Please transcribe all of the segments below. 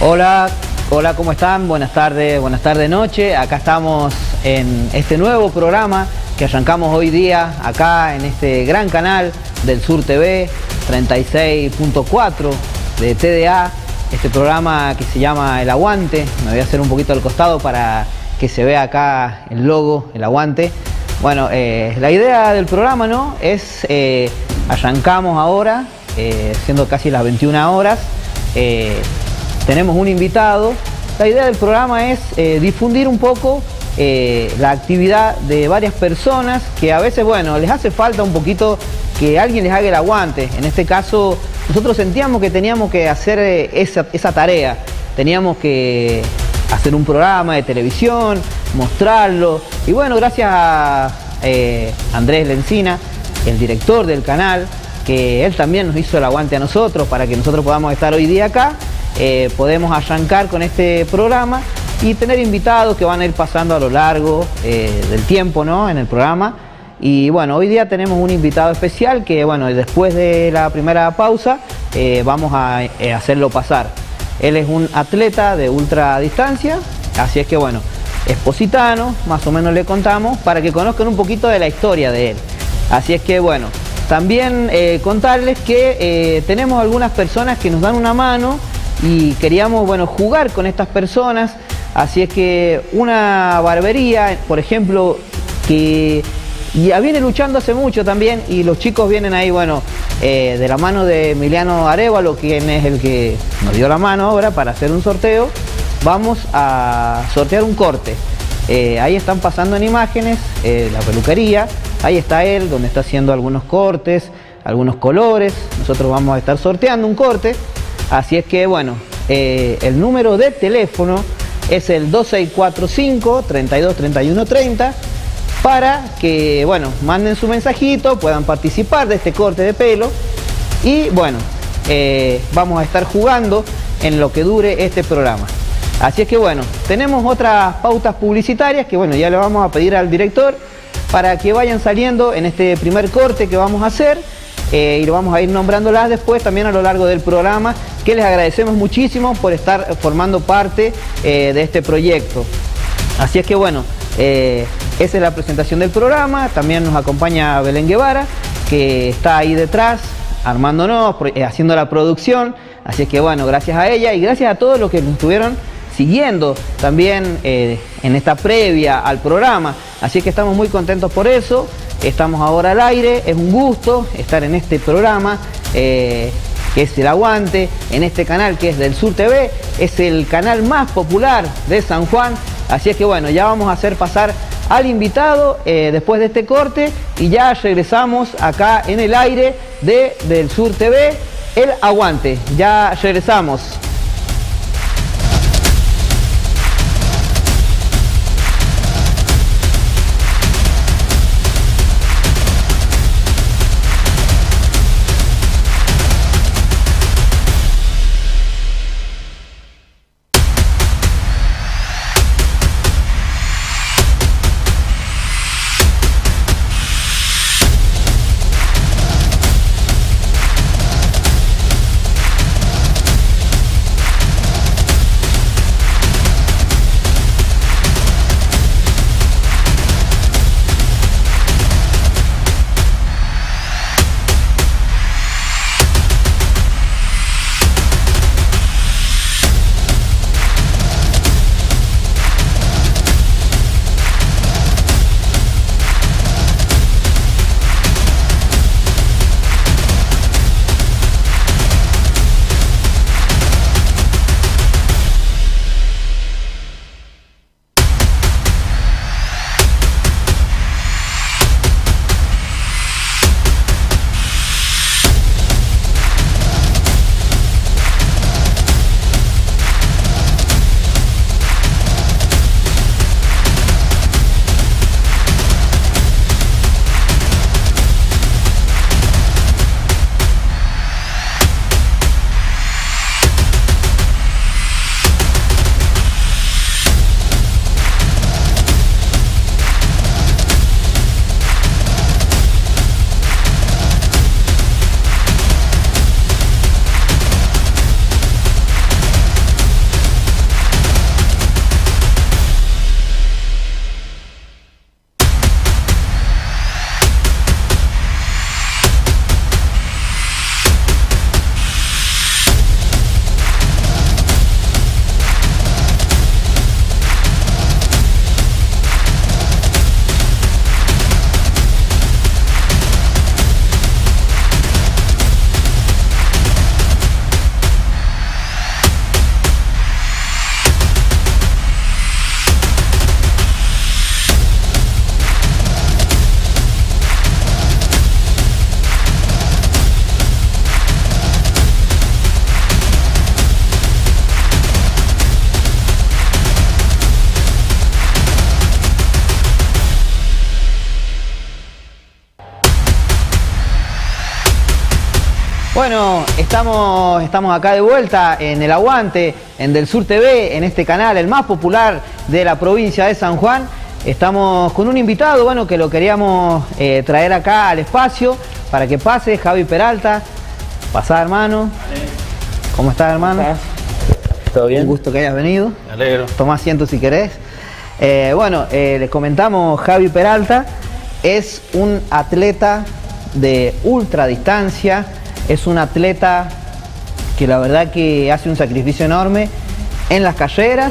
Hola, hola, ¿cómo están? Buenas tardes, noche. Acá estamos en este nuevo programa que arrancamos hoy día acá en este gran canal del Sur TV 36.4 de TDA. Este programa que se llama El Aguante. Me voy a hacer un poquito al costado para que se vea acá el logo, El Aguante. Bueno, la idea del programa, ¿no? Es, arrancamos ahora, siendo casi las 21 horas. Tenemos un invitado. La idea del programa es difundir un poco la actividad de varias personas que a veces, bueno, les hace falta un poquito que alguien les haga el aguante. En este caso, nosotros sentíamos que teníamos que hacer esa tarea. Teníamos que hacer un programa de televisión, mostrarlo. Y bueno, gracias a Andrés Lencina, el director del canal, que él también nos hizo el aguante a nosotros para que nosotros podamos estar hoy día acá. Podemos arrancar con este programa y tener invitados que van a ir pasando a lo largo del tiempo, ¿no? En el programa. Y bueno, hoy día tenemos un invitado especial que, bueno, después de la primera pausa vamos a hacerlo pasar. Él es un atleta de ultradistancia, así es que bueno, es positano, más o menos le contamos, para que conozcan un poquito de la historia de él. Así es que bueno, también contarles que tenemos algunas personas que nos dan una mano y queríamos, bueno, jugar con estas personas. Así es que una barbería, por ejemplo, que ya viene luchando hace mucho también, y los chicos vienen ahí, bueno, de la mano de Emiliano Arevalo, quien es el que nos dio la mano ahora para hacer un sorteo. Vamos a sortear un corte. Ahí están pasando en imágenes la peluquería. Ahí está él, donde está haciendo algunos cortes, algunos colores. Nosotros vamos a estar sorteando un corte. Así es que, bueno, el número de teléfono es el 2645 32 31 30 para que, bueno, manden su mensajito, puedan participar de este corte de pelo. Y bueno, vamos a estar jugando en lo que dure este programa. Así es que bueno, tenemos otras pautas publicitarias que, bueno, ya le vamos a pedir al director para que vayan saliendo en este primer corte que vamos a hacer. Y lo vamos a ir nombrándolas después también a lo largo del programa, que les agradecemos muchísimo por estar formando parte de este proyecto. Así es que bueno, esa es la presentación del programa. También nos acompaña Belén Guevara, que está ahí detrás armándonos, haciendo la producción. Así es que bueno, gracias a ella y gracias a todos los que nos estuvieron siguiendo también en esta previa al programa. Así que estamos muy contentos por eso. Estamos ahora al aire, es un gusto estar en este programa que es El Aguante, en este canal que es del Sur TV, es el canal más popular de San Juan. Así es que bueno, ya vamos a hacer pasar al invitado después de este corte y ya regresamos acá en el aire del Sur TV, El Aguante. Ya regresamos. Bueno, estamos acá de vuelta en El Aguante, en Del Sur TV, en este canal, el más popular de la provincia de San Juan. Estamos con un invitado, bueno, que lo queríamos traer acá al espacio para que pase, Javi Peralta. Pasá, hermano. ¿Cómo estás, hermano? ¿Cómo estás? ¿Todo bien? Un gusto que hayas venido. Me alegro. Toma asiento si querés. Les comentamos, Javi Peralta es un atleta de ultradistancia. Es un atleta que la verdad que hace un sacrificio enorme en las carreras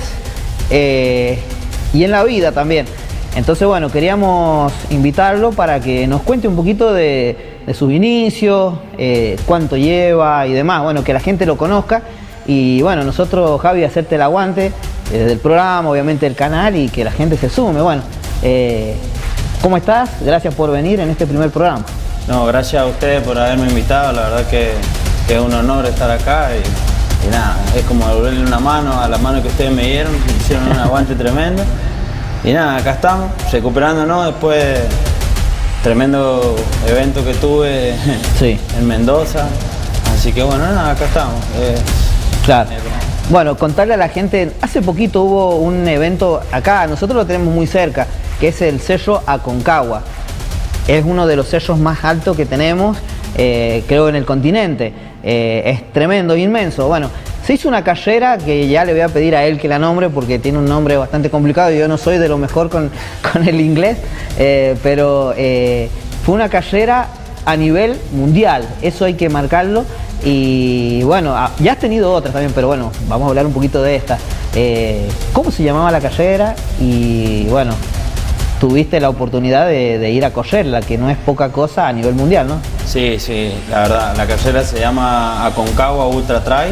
y en la vida también. Entonces, bueno, queríamos invitarlo para que nos cuente un poquito de sus inicios, cuánto lleva y demás. Bueno, que la gente lo conozca. Y bueno, nosotros, Javi, hacerte el aguante desde el programa, obviamente el canal, y que la gente se sume. Bueno, ¿cómo estás? Gracias por venir en este primer programa. No, gracias a ustedes por haberme invitado, la verdad que es un honor estar acá y nada, es como devolverle una mano a la mano que ustedes me dieron, me hicieron un aguante tremendo. Y nada, acá estamos, recuperándonos después tremendo evento que tuve Sí. en Mendoza. Así que bueno, nada, acá estamos. Claro. Bueno, contarle a la gente, hace poquito hubo un evento acá, nosotros lo tenemos muy cerca, que es el Cerro Aconcagua. Es uno de los cerros más altos que tenemos, creo, en el continente. Es tremendo, inmenso. Bueno, se hizo una carrera que ya le voy a pedir a él que la nombre porque tiene un nombre bastante complicado y yo no soy de lo mejor con el inglés, pero fue una carrera a nivel mundial, eso hay que marcarlo. Y bueno, ya has tenido otras también, pero bueno, vamos a hablar un poquito de esta. ¿Cómo se llamaba la carrera? Y bueno, tuviste la oportunidad de ir a correrla, que no es poca cosa a nivel mundial, ¿no? Sí, sí, la verdad, la carrera se llama Aconcagua Ultra Trail,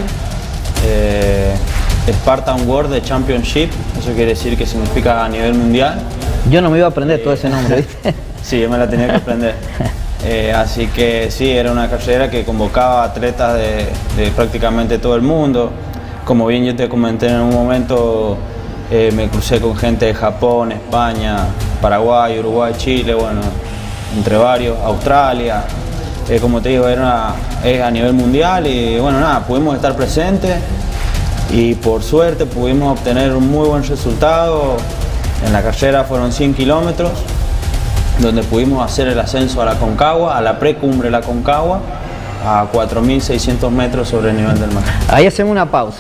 Spartan World Championship, eso quiere decir que significa a nivel mundial. Yo no me iba a aprender todo ese nombre, ¿viste? Sí, yo me la tenía que aprender. Así que sí, era una carrera que convocaba atletas de prácticamente todo el mundo. Como bien yo te comenté en un momento, me crucé con gente de Japón, España, Paraguay, Uruguay, Chile, bueno, entre varios, Australia. Como te digo, es a nivel mundial y bueno, nada, pudimos estar presentes y por suerte pudimos obtener un muy buen resultado. En la carrera fueron 100 kilómetros, donde pudimos hacer el ascenso a la Aconcagua, a la precumbre de la Aconcagua, a 4.600 metros sobre el nivel del mar. Ahí hacemos una pausa.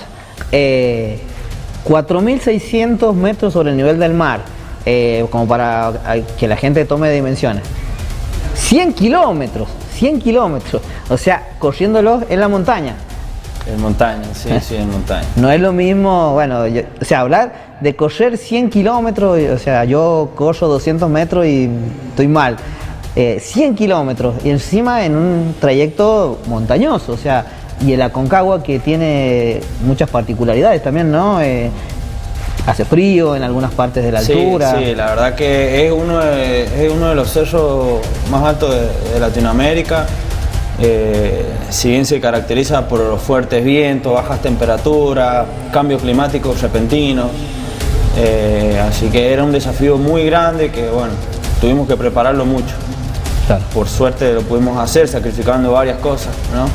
4.600 metros sobre el nivel del mar, como para que la gente tome dimensiones. 100 kilómetros, o sea, corriéndolos en la montaña. En montaña, sí, sí, en montaña. No es lo mismo, bueno, o sea, hablar de correr 100 kilómetros, o sea, yo corro 200 metros y estoy mal. 100 kilómetros y encima en un trayecto montañoso, o sea, y el Aconcagua que tiene muchas particularidades también, ¿no? Hace frío en algunas partes de la altura. Sí, la verdad que es uno de los cerros más altos de Latinoamérica. Si bien se caracteriza por los fuertes vientos, bajas temperaturas, cambios climáticos repentinos, así que era un desafío muy grande que bueno, tuvimos que prepararlo mucho. Claro. Por suerte lo pudimos hacer sacrificando varias cosas, ¿no?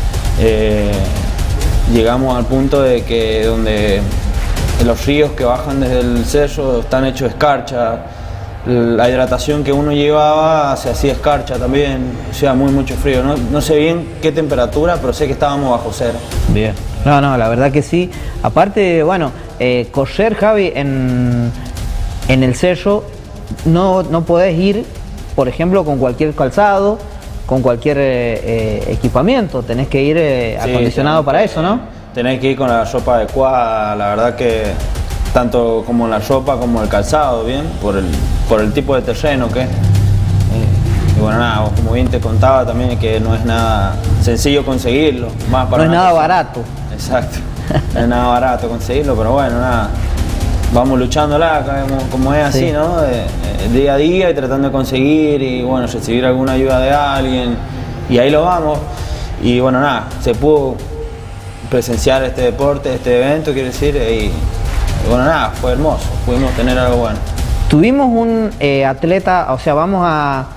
Llegamos al punto de que donde los ríos que bajan desde el cerro están hechos de escarcha. La hidratación que uno llevaba se hacía escarcha también, o sea, mucho frío. No sé bien qué temperatura, pero sé que estábamos bajo cero. Bien. No, la verdad que sí. Aparte, bueno, correr, Javi, en el cerro no podés ir, por ejemplo, con cualquier calzado, con cualquier equipamiento. Tenés que ir acondicionado para eso, ¿no? Tenés que ir con la ropa adecuada, la verdad que tanto como la ropa como el calzado, bien, por el tipo de terreno que es. Y bueno, nada, como bien te contaba también que no es nada sencillo conseguirlo. Más para no es nada barato. Exacto, no es nada barato conseguirlo, pero bueno, nada, vamos luchándola, como es así, sí, ¿no? Día a día y tratando de conseguir y bueno, recibir alguna ayuda de alguien y ahí lo vamos. Y bueno, nada, se pudo presenciar este deporte, este evento, quiero decir, y bueno, nada, fue hermoso, pudimos tener algo bueno. Tuvimos un atleta, o sea, vamos a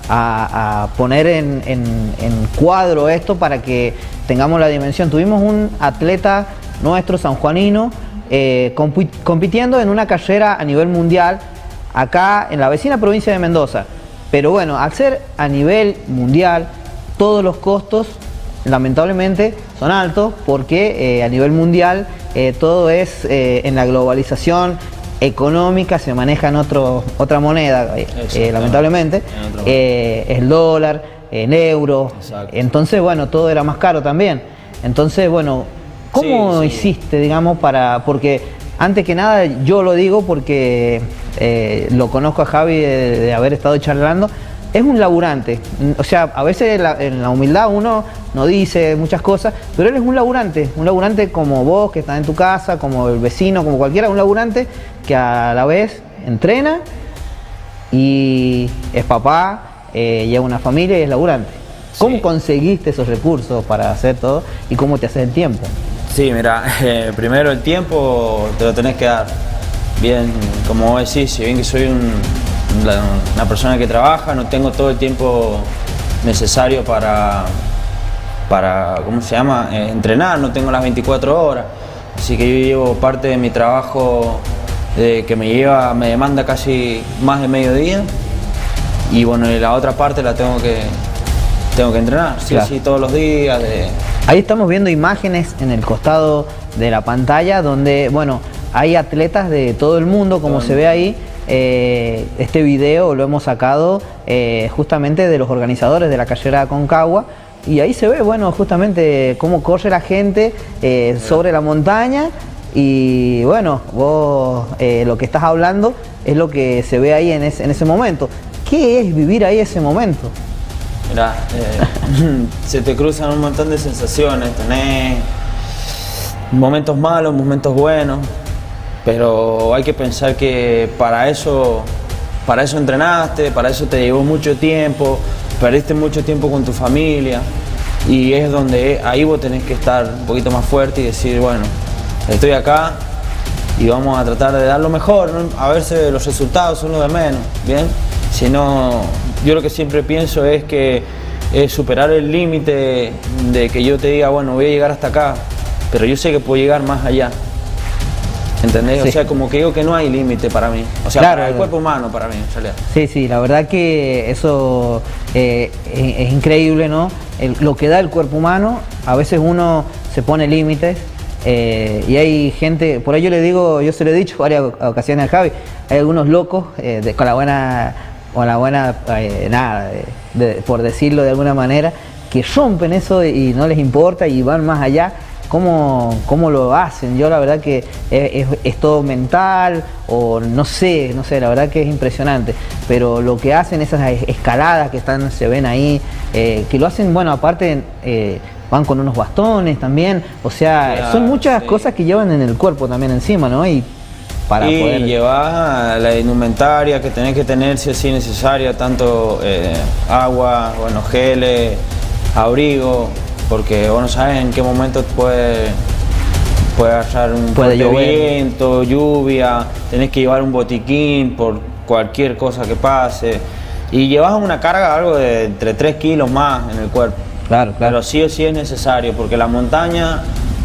a poner en cuadro esto para que tengamos la dimensión. Tuvimos un atleta nuestro, sanjuanino, compitiendo en una carrera a nivel mundial acá en la vecina provincia de Mendoza. Pero bueno, al ser a nivel mundial, todos los costos lamentablemente son altos porque a nivel mundial todo es en la globalización económica, se maneja en otra moneda, lamentablemente, el dólar, el euro. Exacto. Entonces bueno, todo era más caro también. Entonces bueno, ¿cómo hiciste, digamos, porque antes que nada yo lo digo porque lo conozco a Javi de haber estado charlando? Es un laburante, o sea, a veces en la humildad uno no dice muchas cosas, pero él es un laburante como vos que estás en tu casa, como el vecino, como cualquiera, un laburante que a la vez entrena y es papá, lleva una familia y es laburante. ¿Cómo conseguiste esos recursos para hacer todo y cómo te haces el tiempo? Sí, mira, primero el tiempo te lo tenés que dar. Bien, como vos decís, si bien que soy una persona que trabaja, no tengo todo el tiempo necesario para ¿cómo se llama? Entrenar, no tengo las 24 horas. Así que yo llevo parte de mi trabajo que me demanda casi más de mediodía. Y bueno, y la otra parte la tengo que entrenar, sí, claro. Sí, todos los días. Ahí estamos viendo imágenes en el costado de la pantalla donde, bueno, hay atletas de todo el mundo, como se ve ahí. Este video lo hemos sacado justamente de los organizadores de la carrera Aconcagua y ahí se ve, bueno, justamente cómo corre la gente sobre la montaña y bueno, vos lo que estás hablando es lo que se ve ahí en ese momento. ¿Qué es vivir ahí ese momento? Mirá, se te cruzan un montón de sensaciones, tenés momentos malos, momentos buenos. Pero hay que pensar que para eso entrenaste, para eso te llevó mucho tiempo, perdiste mucho tiempo con tu familia y es donde ahí vos tenés que estar un poquito más fuerte y decir, bueno, estoy acá y vamos a tratar de dar lo mejor, ¿no? A veces los resultados son lo de menos, ¿bien? Si no, yo lo que siempre pienso es que es superar el límite de que yo te diga, bueno, voy a llegar hasta acá, pero yo sé que puedo llegar más allá. ¿Entendés? Sí. O sea, como que digo que no hay límite para mí. O sea, claro, para el cuerpo humano para mí, en realidad. Sí, sí, la verdad que eso es increíble, ¿no? Lo que da el cuerpo humano, a veces uno se pone límites y hay gente, por ahí yo se lo he dicho varias ocasiones a Javi, hay algunos locos con la buena nada, por decirlo de alguna manera, que rompen eso y no les importa y van más allá. ¿Cómo lo hacen? Yo la verdad que es todo mental o no sé, la verdad que es impresionante, pero lo que hacen, esas escaladas que se ven ahí, que lo hacen, bueno, aparte van con unos bastones también, o sea, claro, son muchas cosas que llevan en el cuerpo también encima, ¿no? Y poder llevar la indumentaria que tenés que tener si es necesaria, tanto agua, bueno, geles, abrigo, porque vos no sabes en qué momento puede agarrar un viento, lluvia, tenés que llevar un botiquín por cualquier cosa que pase y llevas una carga algo de entre 3 kilos más en el cuerpo. Claro. Pero sí o sí es necesario, porque la montaña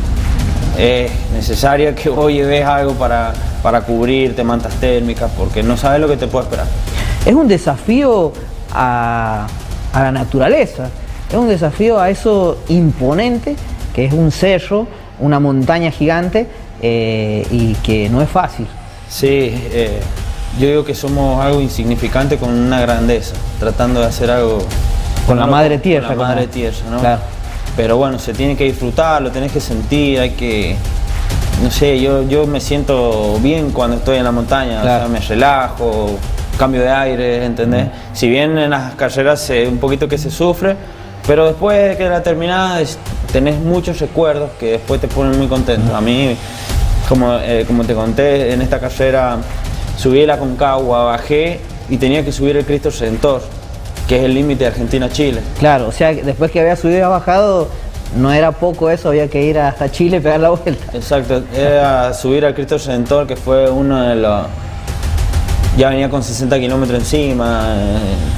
es necesaria que vos lleves algo para cubrirte, mantas térmicas, porque no sabes lo que te puede esperar. Es un desafío a la naturaleza. Es un desafío a eso imponente, que es un cerro, una montaña gigante y que no es fácil. Sí, yo digo que somos algo insignificante con una grandeza, tratando de hacer algo con la madre tierra. Con la madre tierra, ¿no? Claro. Pero bueno, se tiene que disfrutar, lo tenés que sentir, hay que... No sé, yo me siento bien cuando estoy en la montaña, claro. O sea, me relajo, cambio de aire, ¿entendés? Si bien en las carreras un poquito que se sufre, pero después de que la terminás tenés muchos recuerdos que después te ponen muy contento. A mí, como te conté, en esta carrera subí el Aconcagua, bajé y tenía que subir el Cristo Redentor, que es el límite de Argentina-Chile. Claro, o sea, después que había subido y bajado, no era poco eso, había que ir hasta Chile y pegar la vuelta. Exacto, era subir al Cristo Redentor, que fue uno de los... Ya venía con 60 kilómetros encima,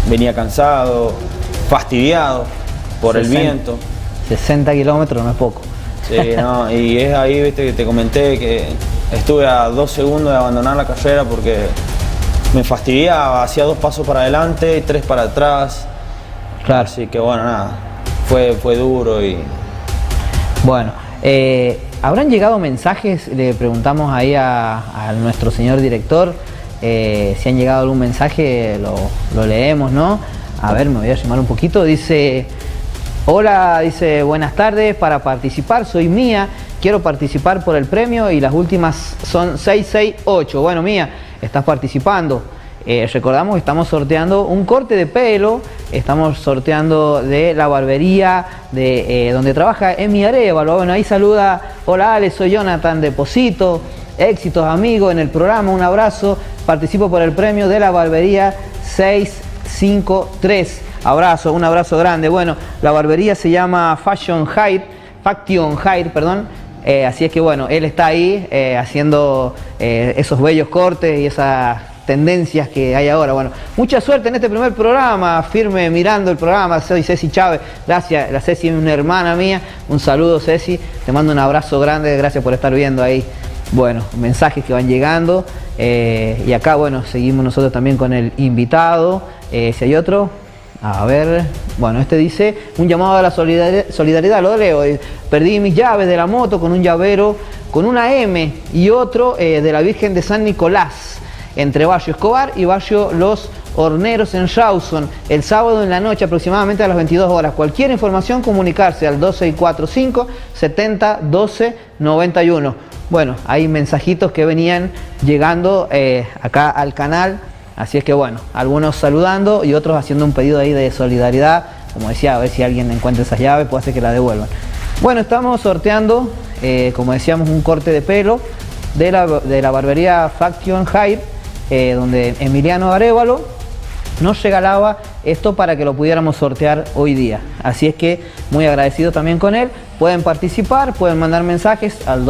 venía cansado, fastidiado por 60, el viento. 60 kilómetros no es poco. Sí, no, y es ahí, viste, que te comenté que estuve a 2 segundos de abandonar la carrera porque me fastidiaba, hacía 2 pasos para adelante y 3 para atrás. Claro. Así que bueno, nada, fue duro y... Bueno, ¿habrán llegado mensajes? Le preguntamos ahí a nuestro señor director si han llegado algún mensaje, lo leemos, ¿no? A ver, me voy a llamar un poquito. Dice, hola, dice, buenas tardes, para participar, soy Mía, quiero participar por el premio y las últimas son 668. Bueno, Mía, estás participando. Recordamos que estamos sorteando un corte de pelo, estamos sorteando de la barbería de donde trabaja Emi Arévalo. Bueno, ahí saluda, hola Ale, soy Jonathan de Posito, éxitos amigos en el programa, un abrazo, participo por el premio de la barbería 653. Abrazo, un abrazo grande. Bueno, la barbería se llama Faction Hair, perdón. Así es que bueno, él está ahí haciendo esos bellos cortes y esas tendencias que hay ahora. Bueno, mucha suerte en este primer programa, firme mirando el programa. Soy Ceci Chávez, gracias, la Ceci es una hermana mía, un saludo Ceci, te mando un abrazo grande, gracias por estar viendo ahí. Bueno, mensajes que van llegando y acá bueno, seguimos nosotros también con el invitado. Si hay otro, a ver, bueno, este dice, un llamado a la solidaridad, lo leo, perdí mis llaves de la moto con un llavero, con una M y otro de la Virgen de San Nicolás, entre Barrio Escobar y Barrio Los Horneros en Rawson, el sábado en la noche aproximadamente a las 22 horas. Cualquier información comunicarse al 2645 70 12 91. Bueno, hay mensajitos que venían llegando acá al canal, así es que bueno, algunos saludando y otros haciendo un pedido ahí de solidaridad, como decía, a ver si alguien encuentra esas llaves, puede ser que la devuelvan. Bueno, estamos sorteando, como decíamos, un corte de pelo de la barbería Faction Hair, donde Emiliano Arévalo nos regalaba esto para que lo pudiéramos sortear hoy día. Así es que muy agradecido también con él. Pueden participar, pueden mandar mensajes al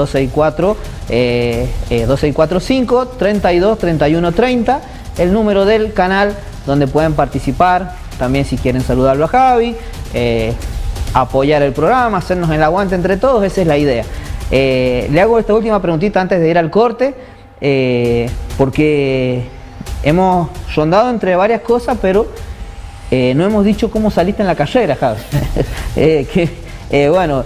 2645 32 31 30, el número del canal donde pueden participar. También si quieren saludarlo a Javi, apoyar el programa, hacernos el aguante entre todos, esa es la idea. Le hago esta última preguntita antes de ir al corte, porque hemos rondado entre varias cosas, pero no hemos dicho cómo saliste en la carrera, Javi. Bueno,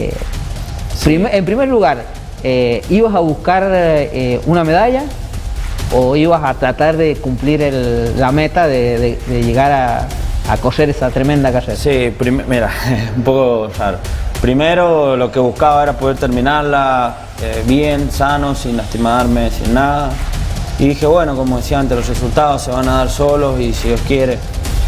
sí. En primer lugar, ¿ibas a buscar una medalla o ibas a tratar de cumplir la meta de llegar a correr esa tremenda carrera? Sí, mira, un poco raro. Primero lo que buscaba era poder terminarla bien, sano, sin lastimarme, sin nada. Y dije, bueno, como decía antes, los resultados se van a dar solos y si Dios quiere.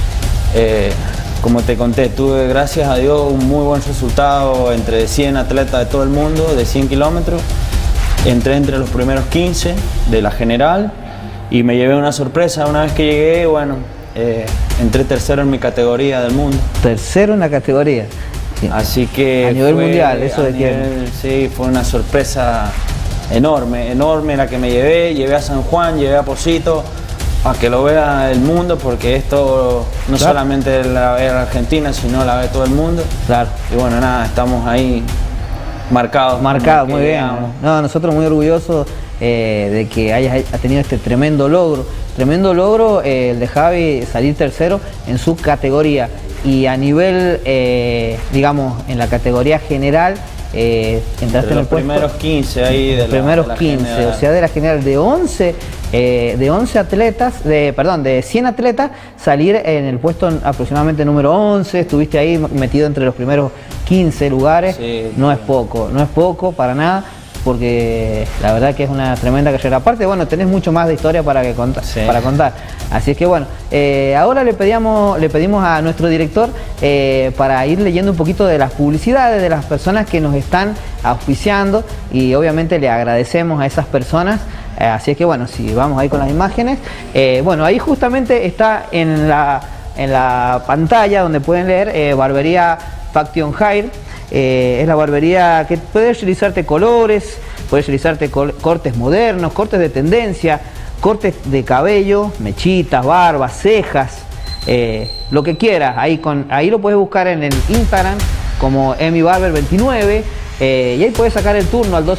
Como te conté, tuve, gracias a Dios, un muy buen resultado entre 100 atletas de todo el mundo, de 100 kilómetros. Entré entre los primeros 15 de la general y me llevé una sorpresa. Una vez que llegué, bueno, entré tercero en mi categoría del mundo. Tercero en la categoría. Sí. Así que a nivel mundial, eso de quién. Sí, fue una sorpresa enorme, enorme la que me llevé a San Juan, llevé a Posito, a que lo vea el mundo, porque esto no claro. solamente la ve la Argentina, sino la ve todo el mundo. Claro. Y bueno, nada, estamos ahí marcados. Marcados, muy bien. No, nosotros muy orgullosos de que hayas tenido este tremendo logro. Tremendo logro el de Javi salir tercero en su categoría. Y a nivel, digamos, en la categoría general, entraste en el primeros 15 ahí de primeros 15, general. O sea, de la general de 11 atletas, de 100 atletas, salir en el puesto aproximadamente número 11, estuviste ahí metido entre los primeros 15 lugares, sí, no es poco para nada, porque la verdad que es una tremenda carrera. Aparte, bueno, tenés mucho más de historia para contar. Así es que bueno, ahora le pedimos a nuestro director para ir leyendo un poquito de las publicidades de las personas que nos están auspiciando y obviamente le agradecemos a esas personas. Así es que bueno, si vamos ahí con las imágenes, bueno, ahí justamente está en la pantalla donde pueden leer Barbería Faction Hair. Es la barbería que puede realizarte colores, puede realizarte cortes modernos, cortes de tendencia, cortes de cabello, mechitas, barbas, cejas, lo que quieras. Ahí lo puedes buscar en el Instagram como emibarber29, y ahí puedes sacar el turno al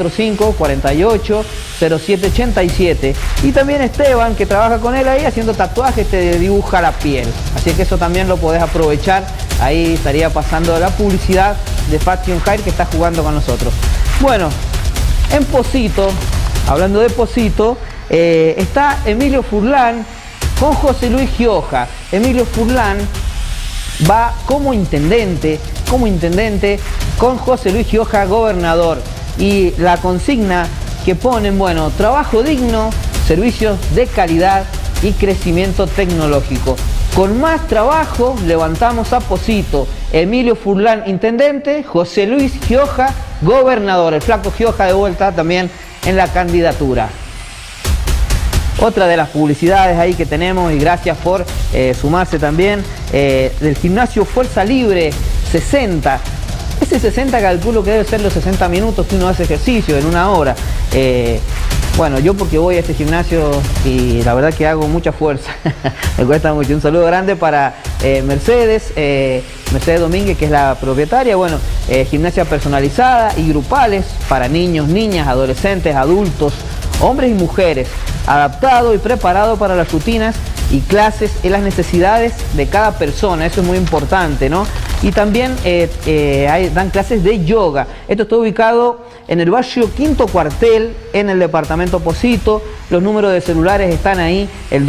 2645-480787. Y también Esteban, que trabaja con él ahí haciendo tatuajes, te dibuja la piel. Así que eso también lo podés aprovechar. Ahí estaría pasando la publicidad de Faction Hair, que está jugando con nosotros. Bueno, en Pocito, hablando de Pocito, está Emilio Furlan con José Luis Gioja. Emilio Furlan va como intendente con José Luis Gioja, gobernador. Y la consigna que ponen, bueno, trabajo digno, servicios de calidad y crecimiento tecnológico. Con más trabajo levantamos a Pocito. Emilio Furlan, intendente, José Luis Gioja, gobernador. El flaco Gioja de vuelta también en la candidatura. Otra de las publicidades ahí que tenemos, y gracias por sumarse también, del gimnasio Fuerza Libre 60. Ese 60 calculo que debe ser los 60 minutos que uno hace ejercicio en una hora. Bueno, yo porque voy a este gimnasio y la verdad que hago mucha fuerza. Me cuesta mucho. Un saludo grande para Mercedes Domínguez, que es la propietaria. Bueno, gimnasia personalizada y grupales para niños, niñas, adolescentes, adultos, hombres y mujeres, adaptado y preparado para las rutinas y clases en las necesidades de cada persona. Eso es muy importante, ¿no? Y también dan clases de yoga. Esto está ubicado en el barrio Quinto Cuartel, en el departamento Pocito. Los números de celulares están ahí, el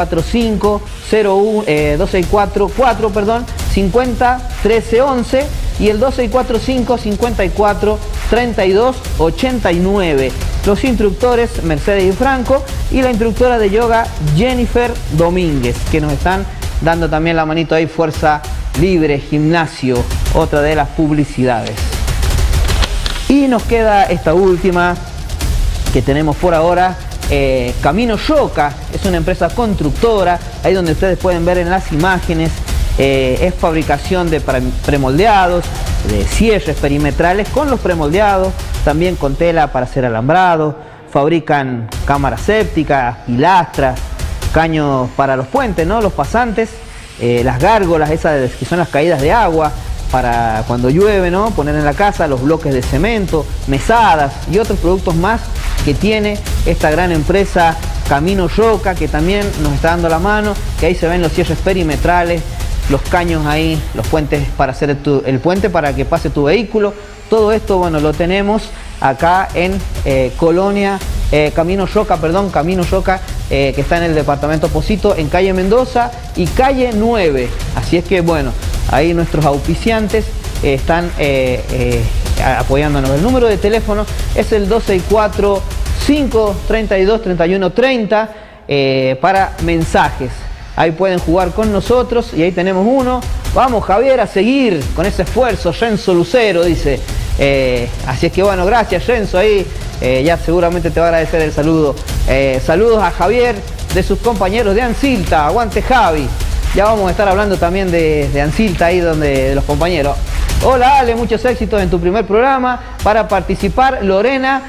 2644 50 13 11 y el 2645 54 32 89. Los instructores Mercedes y Franco y la instructora de yoga Jennifer Domínguez, que nos están dando también la manito ahí. Fuerza Libre Gimnasio, otra de las publicidades. Y nos queda esta última que tenemos por ahora, Camino Yoka. Es una empresa constructora, ahí donde ustedes pueden ver en las imágenes. Es fabricación de premoldeados, de cierres perimetrales con los premoldeados, también con tela para hacer alambrado. Fabrican cámaras sépticas, pilastras, caños para los puentes, ¿no? Los pasantes, las gárgolas, esas que son las caídas de agua para cuando llueve, ¿no? Poner en la casa, los bloques de cemento, mesadas y otros productos más que tiene esta gran empresa Camino Yoka, que también nos está dando la mano, que ahí se ven los cierres perimetrales, los caños ahí, los puentes para hacer el puente para que pase tu vehículo. Todo esto, bueno, lo tenemos acá en Camino Yoka, que está en el departamento Pocito, en calle Mendoza y calle 9. Así es que, bueno, ahí nuestros auspiciantes están apoyándonos. El número de teléfono es el 264 532 3130 para mensajes. Ahí pueden jugar con nosotros y ahí tenemos uno. Vamos, Javier, a seguir con ese esfuerzo. Renzo Lucero dice. Así es que bueno, gracias Renzo ahí. Ya seguramente te va a agradecer el saludo. Saludos a Javier de sus compañeros de Ancilta. Aguante Javi. Ya vamos a estar hablando también de Ancilta ahí de los compañeros. Hola Ale, muchos éxitos en tu primer programa. Para participar, Lorena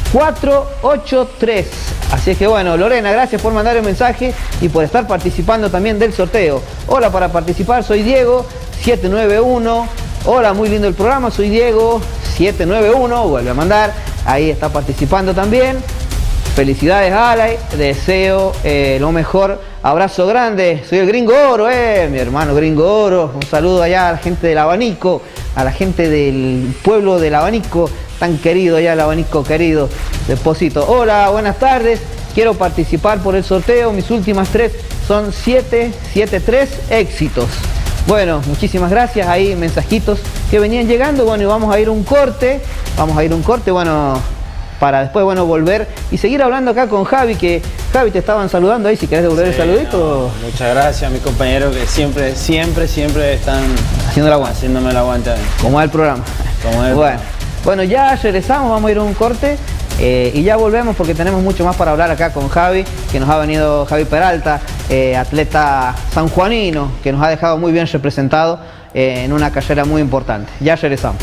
483. Así es que bueno, Lorena, gracias por mandar el mensaje y por estar participando también del sorteo. Hola, para participar soy Diego 791. Hola, muy lindo el programa, soy Diego 791. Vuelve a mandar, ahí está participando también. Felicidades, Ale, deseo lo mejor. Abrazo grande, soy el Gringo Oro, mi hermano Gringo Oro. Un saludo allá a la gente del Abanico, a la gente del pueblo del Abanico, tan querido allá, el Abanico querido de Pocito. Hola, buenas tardes, quiero participar por el sorteo. Mis últimas 3 son 773, éxitos. Bueno, muchísimas gracias, ahí mensajitos que venían llegando. Bueno, y vamos a ir a un corte, bueno, para después, bueno, volver y seguir hablando acá con Javi, que Javi te estaban saludando ahí, si querés devolver el saludito. No, muchas gracias a mis compañeros que siempre están haciéndome el aguante. Como es el programa. Bueno, ya regresamos, vamos a ir a un corte y ya volvemos porque tenemos mucho más para hablar acá con Javi, que nos ha venido Javi Peralta, atleta sanjuanino, que nos ha dejado muy bien representado en una carrera muy importante. Ya regresamos.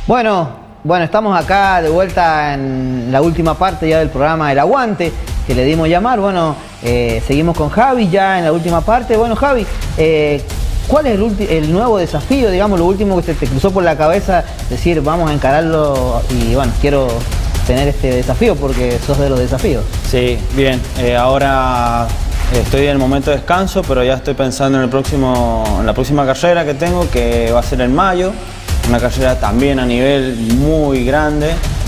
Bueno, estamos acá de vuelta en la última parte ya del programa El Aguante, que le dimos llamar. Bueno, seguimos con Javi ya en la última parte. Bueno, Javi, ¿cuál es el nuevo desafío, digamos, lo último que se te cruzó por la cabeza? Decir, vamos a encararlo y bueno, quiero tener este desafío porque sos de los desafíos. Sí, bien. Ahora estoy en el momento de descanso, pero ya estoy pensando en la próxima carrera que tengo, que va a ser en mayo. Una carrera también a nivel muy grande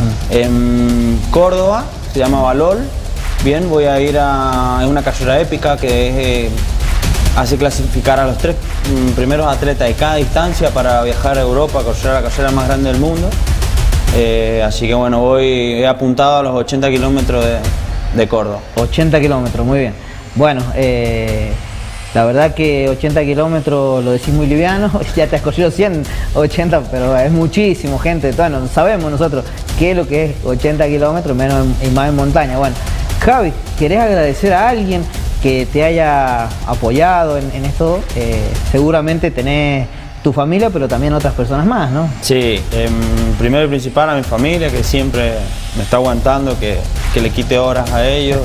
en Córdoba, se llama Valol. Bien, voy a ir a una carrera épica que hace clasificar a los 3 primeros atletas de cada distancia para viajar a Europa, a correr la carrera más grande del mundo. Así que bueno, he apuntado a los 80 kilómetros de Córdoba. 80 kilómetros, muy bien. Bueno, la verdad que 80 kilómetros lo decís muy liviano, ya te has corrido 180, pero es muchísimo, gente. Bueno, sabemos nosotros qué es lo que es 80 kilómetros, menos y más en montaña. Bueno, Javi, ¿querés agradecer a alguien que te haya apoyado en esto? Seguramente tenés tu familia, pero también otras personas más, ¿no? Sí, primero y principal a mi familia, que siempre me está aguantando, que le quite horas a ellos.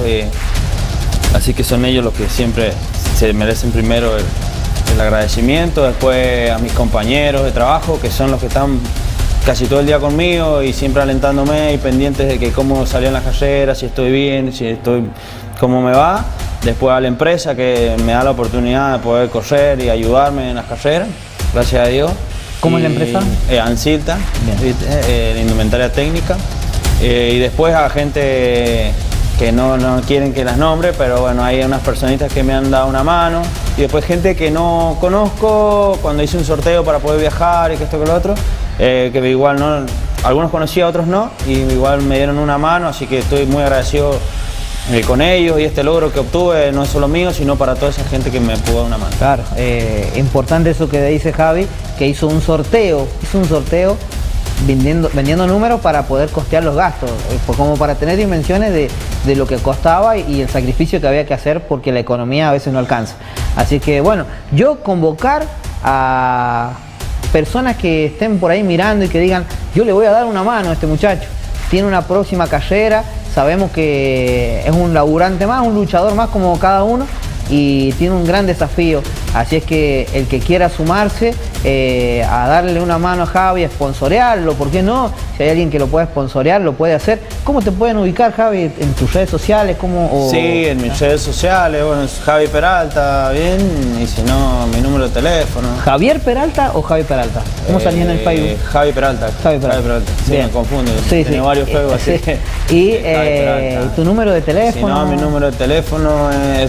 Así que son ellos los que siempre se merecen primero el agradecimiento. Después a mis compañeros de trabajo, que son los que están casi todo el día conmigo y siempre alentándome y pendientes de que cómo salían las carreras, si estoy bien, cómo me va. Después a la empresa que me da la oportunidad de poder correr y ayudarme en las carreras, gracias a Dios. ¿Cómo es la empresa? Ansilta, la indumentaria técnica. Y después a gente que no quieren que las nombre, pero bueno, hay unas personitas que me han dado una mano. Y después gente que no conozco, cuando hice un sorteo para poder viajar y que esto que lo otro, que igual no, algunos conocía, otros no, y igual me dieron una mano, así que estoy muy agradecido con ellos, y este logro que obtuve no es solo mío, sino para toda esa gente que me pudo dar una mano. Claro, importante eso que dice Javi, que hizo un sorteo vendiendo números para poder costear los gastos, como para tener dimensiones de lo que costaba y el sacrificio que había que hacer, porque la economía a veces no alcanza. Así que bueno, yo convocar a personas que estén por ahí mirando y que digan, yo le voy a dar una mano a este muchacho, tiene una próxima carrera, sabemos que es un laburante más, un luchador más como cada uno, y tiene un gran desafío. Así es que el que quiera sumarse a darle una mano a Javi, a sponsorearlo, ¿por qué no? Si hay alguien que lo puede sponsorear, lo puede hacer. ¿Cómo te pueden ubicar, Javi? ¿En tus redes sociales? Sí, en mis redes sociales, bueno, es Javi Peralta, bien, y si no, mi número de teléfono. ¿Javier Peralta o Javi Peralta? ¿Cómo salía en el Facebook? Javi Peralta. Javi Peralta. Sí, me confundo, tiene varios Facebook así. ¿Y tu número de teléfono? Si no, mi número de teléfono es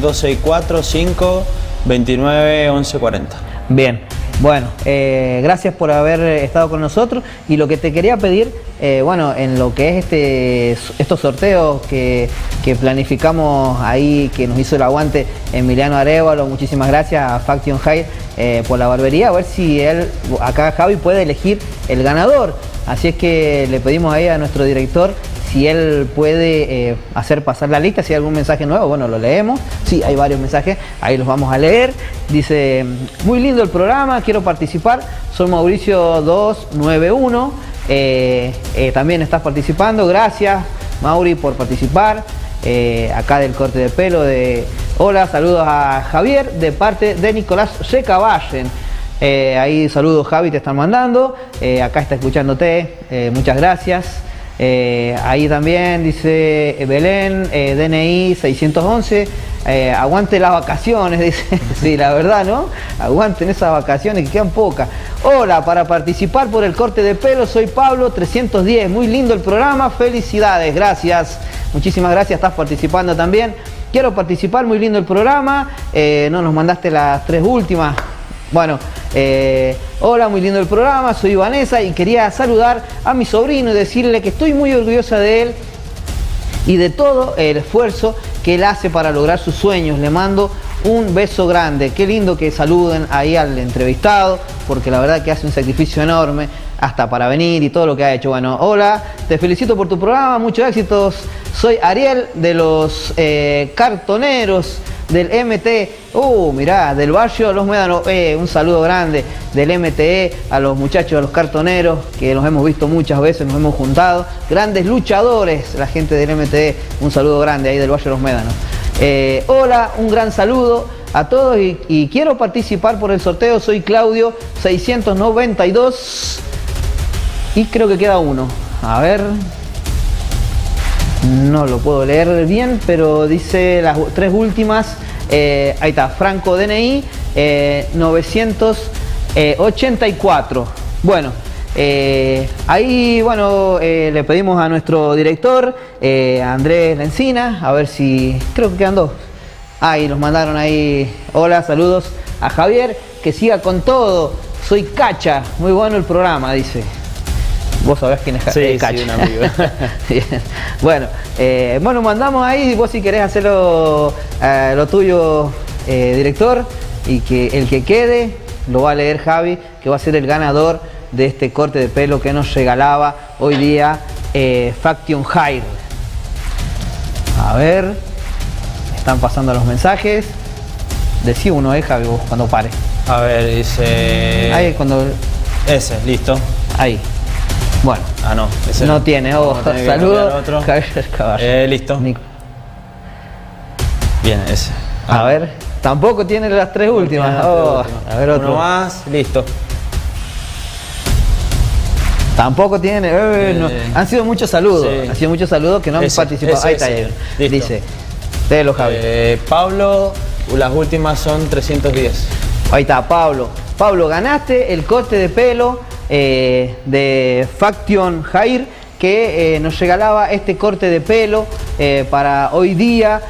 264-529-1140. Bien, bueno, gracias por haber estado con nosotros, y lo que te quería pedir, bueno, en lo que es estos sorteos que planificamos ahí, que nos hizo el aguante Emiliano Arévalo, muchísimas gracias a Faction High por la barbería, a ver si acá Javi puede elegir el ganador. Así es que le pedimos ahí a nuestro director si él puede hacer pasar la lista, si hay algún mensaje nuevo, bueno, lo leemos. Sí, hay varios mensajes, ahí los vamos a leer. Dice, muy lindo el programa, quiero participar, soy Mauricio 291, también estás participando, gracias Mauri por participar. Acá del corte de pelo hola, saludos a Javier de parte de Nicolás Recaballen. Ahí saludos, Javi, te están mandando, acá está escuchándote, muchas gracias. Ahí también dice Belén, DNI 611, aguante las vacaciones, dice. Sí, la verdad, ¿no? Aguanten esas vacaciones que quedan pocas. Hola, para participar por el corte de pelo soy Pablo 310, muy lindo el programa, felicidades, gracias, muchísimas gracias, estás participando también. Quiero participar, muy lindo el programa, no nos mandaste las 3 últimas. Bueno, hola, muy lindo el programa, soy Vanessa y quería saludar a mi sobrino y decirle que estoy muy orgullosa de él y de todo el esfuerzo que él hace para lograr sus sueños. Le mando un beso grande. Qué lindo que saluden ahí al entrevistado, porque la verdad que hace un sacrificio enorme hasta para venir y todo lo que ha hecho. Bueno, hola, te felicito por tu programa, muchos éxitos. Soy Ariel de los Cartoneros. del MTE. Mirá, del barrio Los Médanos. Un saludo grande del MTE a los muchachos, a los cartoneros, que los hemos visto muchas veces, nos hemos juntado. Grandes luchadores, la gente del MTE. Un saludo grande ahí del barrio Los Médanos. Hola, un gran saludo a todos y quiero participar por el sorteo. Soy Claudio 692 y creo que queda uno. A ver, no lo puedo leer bien, pero dice las tres últimas. Ahí está, Franco DNI 984. Bueno, ahí bueno, le pedimos a nuestro director Andrés Lencina, a ver si, creo que quedan dos. Ahí nos mandaron ahí, hola, saludos a Javier, que siga con todo, soy Cacha, muy bueno el programa, dice. Vos sabés quién es Cacha. Sí, un amigo. Bueno, bueno, mandamos ahí, vos si querés hacer lo tuyo, director, y que el que quede lo va a leer Javi, que va a ser el ganador de este corte de pelo que nos regalaba hoy día Faction Hair. A ver, están pasando los mensajes. Decí uno, Javi, vos, cuando pare. A ver, dice... Ahí cuando... Ese, listo. Ahí. Bueno. Ah, no, ese no tiene. Saludos. Listo. Nico. Bien, ese. A ver, tampoco tiene las tres últimas. A ver, otro. Uno más, listo. Tampoco tiene. No. Han sido muchos saludos. Sí. Han sido muchos saludos que no han participado. Ahí está. Dice. Léelo, Javi. Pablo, las últimas son 310. Ahí está, Pablo. Pablo, ganaste el corte de pelo de Faction Hair, que nos regalaba este corte de pelo para hoy día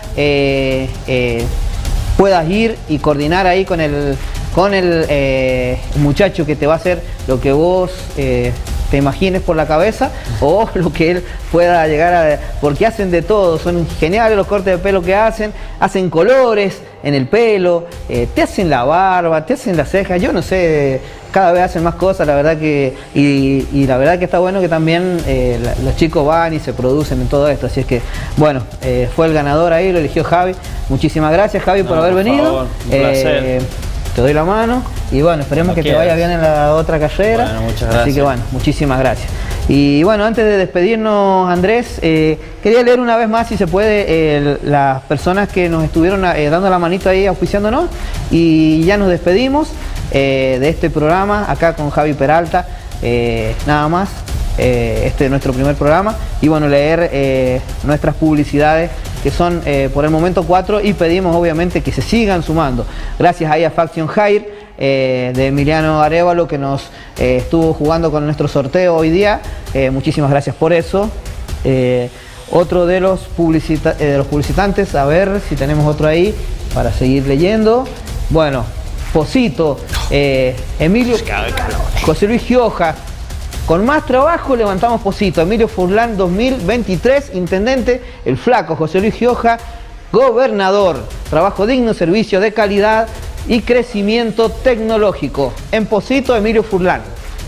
puedas ir y coordinar ahí con el muchacho que te va a hacer lo que vos te imagines por la cabeza o lo que él pueda llegar a... Porque hacen de todo, son geniales los cortes de pelo que hacen colores en el pelo, te hacen la barba, te hacen las cejas, yo no sé, cada vez hacen más cosas, la verdad que... Y la verdad que está bueno que también los chicos van y se producen en todo esto, así es que, bueno, fue el ganador ahí, lo eligió Javi. Muchísimas gracias, Javi, por haber venido. Favor, un placer. Te doy la mano y bueno, esperemos que te vaya bien en la otra carrera. Bueno, muchas gracias. Así que bueno, muchísimas gracias. Y bueno, antes de despedirnos, Andrés, quería leer una vez más, si se puede, las personas que nos estuvieron dando la manito ahí, auspiciándonos, y ya nos despedimos de este programa acá con Javi Peralta, nada más. Este es nuestro primer programa y bueno, leer nuestras publicidades, que son por el momento 4, y pedimos obviamente que se sigan sumando. Gracias ahí a Faction Hair de Emiliano Arevalo, que nos estuvo jugando con nuestro sorteo hoy día. Muchísimas gracias por eso. Otro de los publicitantes, a ver si tenemos otro ahí para seguir leyendo. Bueno, Posito, Emilio, José Luis Gioja. Con más trabajo levantamos Posito. Emilio Furlan 2023, intendente. El Flaco, José Luis Gioja, gobernador. Trabajo digno, servicio de calidad y crecimiento tecnológico. En Posito, Emilio Furlan.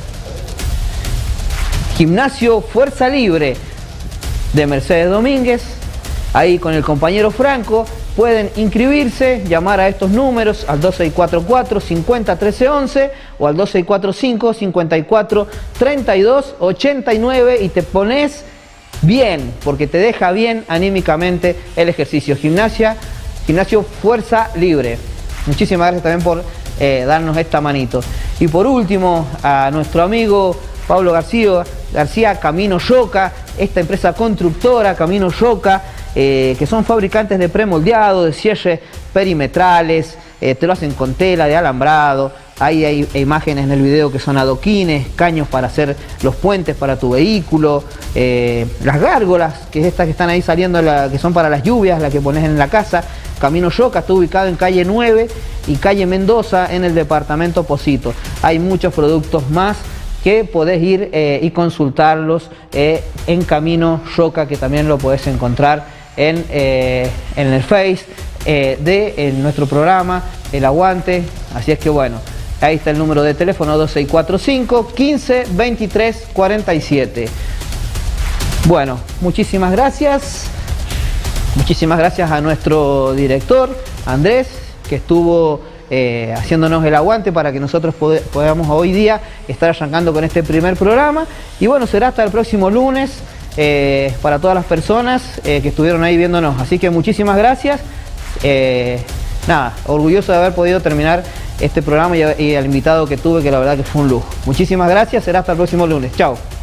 Gimnasio Fuerza Libre de Mercedes Domínguez. Ahí con el compañero Franco. Pueden inscribirse, llamar a estos números al 2644 50 13 11 o al 2645 54 32 89 y te pones bien, porque te deja bien anímicamente el ejercicio. Gimnasio Fuerza Libre. Muchísimas gracias también por darnos esta manito. Y por último, a nuestro amigo Pablo García, Camino Yoca, esta empresa constructora Camino Yoca, que son fabricantes de premoldeado, de cierres perimetrales, te lo hacen con tela de alambrado. Ahí hay imágenes en el video que son adoquines, caños para hacer los puentes para tu vehículo, las gárgolas, que es estas que están ahí saliendo, que son para las lluvias, la que pones en la casa. Camino Yoca está ubicado en calle 9 y calle Mendoza, en el departamento Posito. Hay muchos productos más que podés ir y consultarlos en Camino Yoca, que también lo podés encontrar en el Face de nuestro programa El Aguante. Así es que bueno, ahí está el número de teléfono 2645 15 23 47. Bueno, muchísimas gracias. Muchísimas gracias a nuestro director Andrés, que estuvo haciéndonos el aguante para que nosotros podamos hoy día estar arrancando con este primer programa. Y bueno, será hasta el próximo lunes para todas las personas que estuvieron ahí viéndonos. Así que muchísimas gracias. Nada, orgulloso de haber podido terminar este programa y al invitado que tuve, que la verdad que fue un lujo. Muchísimas gracias, será hasta el próximo lunes. Chao.